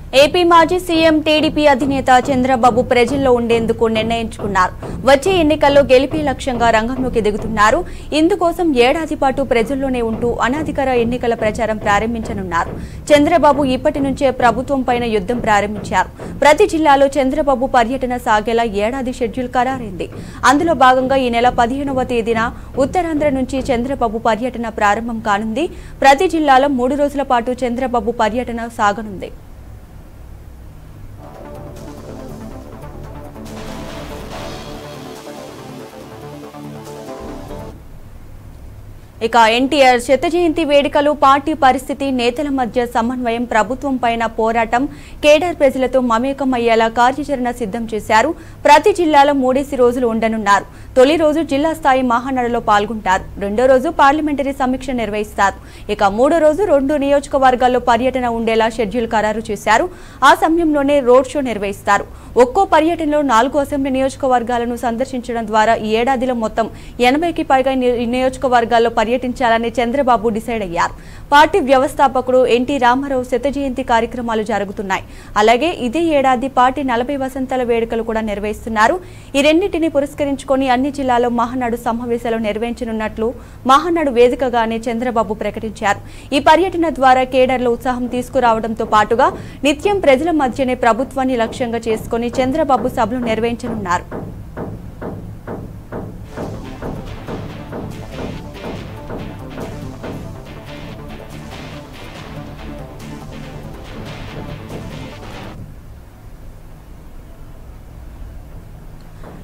AP మాజీ CM TDP అధినేత చంద్రబాబు ప్రజల్లో ఉండేందుకు నిర్ణయించుకున్నారు. వచ్చే ఎన్నికల్లో గెలిపే లక్ష్యంగా రంగంలోకి దిగుతున్నారు. ఇందుకోసం ఏడాది పాటు ప్రజల్లోనే ఉంటూ అనధికార ఎన్నికల ప్రచారం ప్రారంభించనున్నారు. చంద్రబాబు ఇప్పటి నుంచే ప్రభుత్వం పైన యుద్ధం ప్రారంభించారు. ప్రతి జిల్లాలో చంద్రబాబు పర్యటన సాగేలా ఏడాది షెడ్యూల్ ఖరారైంది. అందులో భాగంగా ఈ నెల 15వ తేదీన ఉత్తరాంధ్ర నుంచి చంద్రబాబు పర్యటన ప్రారంభం కానుంది. ప్రతి జిల్లాలో 3 రోజుల పాటు చంద్రబాబు పర్యటన సాగనుంది. ఇక ఎన్టీఆర్ శత జయంతి వేడుకలు, పార్టీ పరిస్థితి, నేతల మధ్య సమన్వయం, ప్రభుత్వం పైన పోరాటం, కేడర్ ప్రజలతో మమేకం అయ్యేలా కార్యాచరణ సిద్ధం చేశారు. ప్రతి జిల్లాలో 3 రోజులు ఉండనున్నారు. తొలి రోజు జిల్లా స్థాయి మహానాడులో పాల్గొంటారు. రెండో రోజు పార్లమెంటరీ సమీక్ష నిర్వహిస్తారు. ఇక 3వ రోజు 2 నియోజకవర్గాల్లో పర్యటన ఉండేలా షెడ్యూల్ ఖరారు చేశారు. ఆ సమయంలోనే రోడ్ షో నిర్వహిస్తారు. ఒక్కో పర్యటనలో 4 అసెంబ్లీ నియోజకవర్గాలను సందర్శించడం ద్వారా ఈ ఏడాదిలో మొత్తం 80కి పైగా నియోజకవర్గాల్లో పర్యటించాలని చంద్రబాబు డిసైడ్ అయ్యారు. పార్టీ వ్యవస్థాపకుడు ఎన్టీ రామారావు శత జయంతి కార్యక్రమాలు జరుగుతున్నాయి. అలాగే ఇదే ఏడాది పార్టీ 40 వసంతాల వేడుకలు కూడా నిర్వహిస్తున్నారు. ఈ రెండింటిని పురస్కరించుకొని అన్ని జిల్లాల్లో మహానాడు సమావేశాలు నిర్వహించనున్నట్లు మహానాడు వేదికగానే చంద్రబాబు ప్రకటించారు. ఈ పర్యటన ద్వారా కేడర్లో ఉత్సాహం తీసుకురావడంతో పాటుగా నిత్యం ప్రజల మధ్యనే ప్రభుత్వాన్ని లక్ష్యంగా చేసుకుని చంద్రబాబు సభలు నిర్వహించనున్నారు.